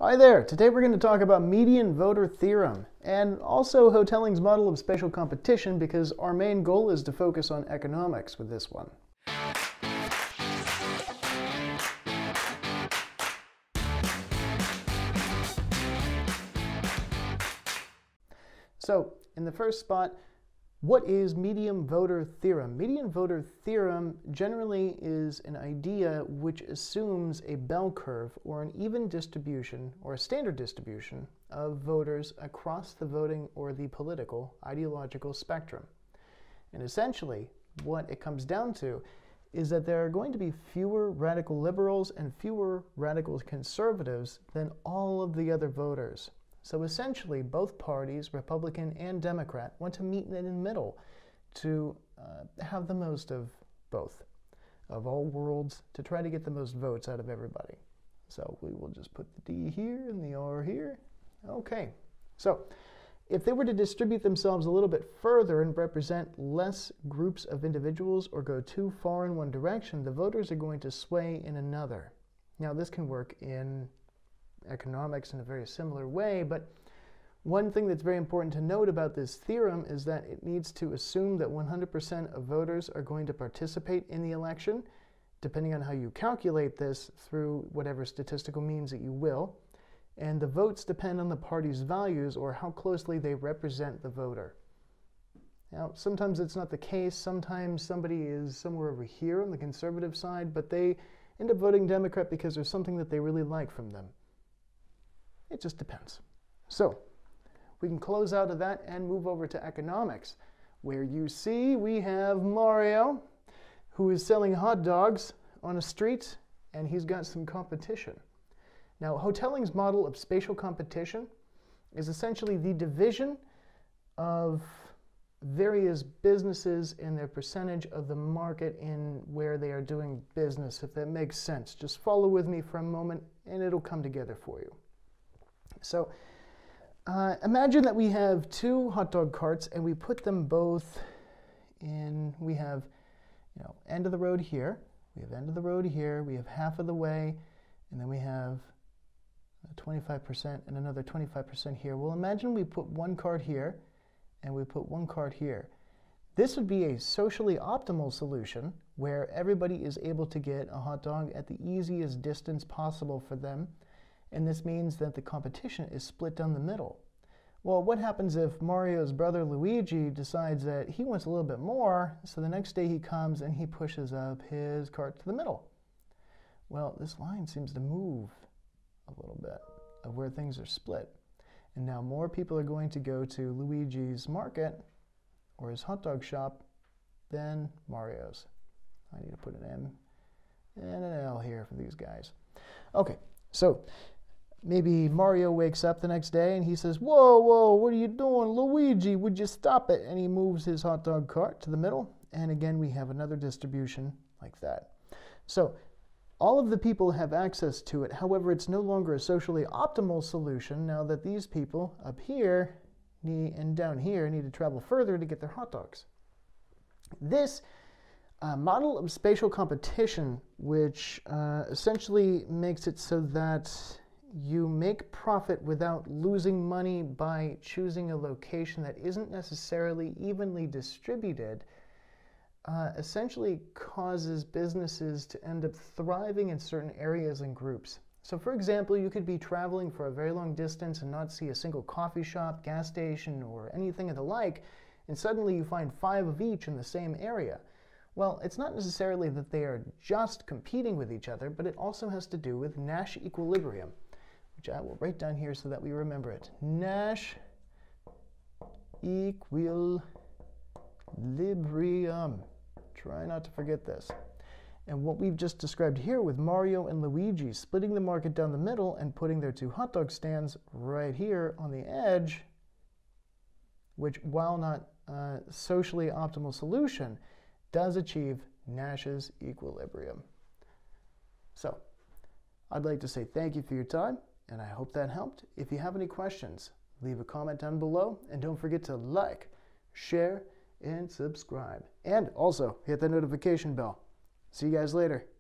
Hi there! Today we're going to talk about Median Voter Theorem and also Hotellings' Model of Spatial Competition because our main goal is to focus on economics with this one. So, in the first spot, what is median voter theorem? Median voter theorem generally is an idea which assumes a bell curve or an even distribution or a standard distribution of voters across the voting or the political ideological spectrum. And essentially, what it comes down to is that there are going to be fewer radical liberals and fewer radical conservatives than all of the other voters. So essentially, both parties, Republican and Democrat, want to meet in the middle to have the most of both, of all worlds, to try to get the most votes out of everybody. So we will just put the D here and the R here. Okay, so if they were to distribute themselves a little bit further and represent less groups of individuals or go too far in one direction, the voters are going to sway in another. Now this can work in economics in a very similar way, but one thing that's very important to note about this theorem is that it needs to assume that 100% of voters are going to participate in the election, depending on how you calculate this through whatever statistical means that you will, and the votes depend on the party's values or how closely they represent the voter. Now, sometimes it's not the case. Sometimes somebody is somewhere over here on the conservative side, but they end up voting Democrat because there's something that they really like from them. It just depends. So we can close out of that and move over to economics, where you see we have Mario, who is selling hot dogs on a street, and he's got some competition. Now, Hotellings' model of spatial competition is essentially the division of various businesses and their percentage of the market in where they are doing business, if that makes sense. Just follow with me for a moment, and it'll come together for you. So imagine that we have two hot dog carts and we put them both in, we have, end of the road here, we have end of the road here, we have half of the way, and then we have 25% and another 25% here. Well, imagine we put one cart here and we put one cart here. This would be a socially optimal solution where everybody is able to get a hot dog at the easiest distance possible for them. And this means that the competition is split down the middle. Well, what happens if Mario's brother Luigi decides that he wants a little bit more, so the next day he comes and he pushes up his cart to the middle? Well, this line seems to move a little bit of where things are split. And now more people are going to go to Luigi's market or his hot dog shop than Mario's. I need to put an M and an L here for these guys. Okay, so maybe Mario wakes up the next day and he says, "Whoa, whoa, what are you doing? Luigi, would you stop it?" And he moves his hot dog cart to the middle. And again, we have another distribution like that. So all of the people have access to it. However, it's no longer a socially optimal solution now that these people up here and down here need to travel further to get their hot dogs. This model of spatial competition, which essentially makes it so that you make profit without losing money by choosing a location that isn't necessarily evenly distributed, essentially causes businesses to end up thriving in certain areas and groups. So for example, you could be traveling for a very long distance and not see a single coffee shop, gas station, or anything of the like, and suddenly you find 5 of each in the same area. Well, it's not necessarily that they are just competing with each other, but it also has to do with Nash equilibrium, which I will write down here so that we remember it. Nash equilibrium. Try not to forget this. And what we've just described here with Mario and Luigi splitting the market down the middle and putting their two hot dog stands right here on the edge, which, while not a socially optimal solution, does achieve Nash's equilibrium. So I'd like to say thank you for your time, and I hope that helped. If you have any questions, leave a comment down below, and don't forget to like, share, and subscribe. And also hit the notification bell. See you guys later.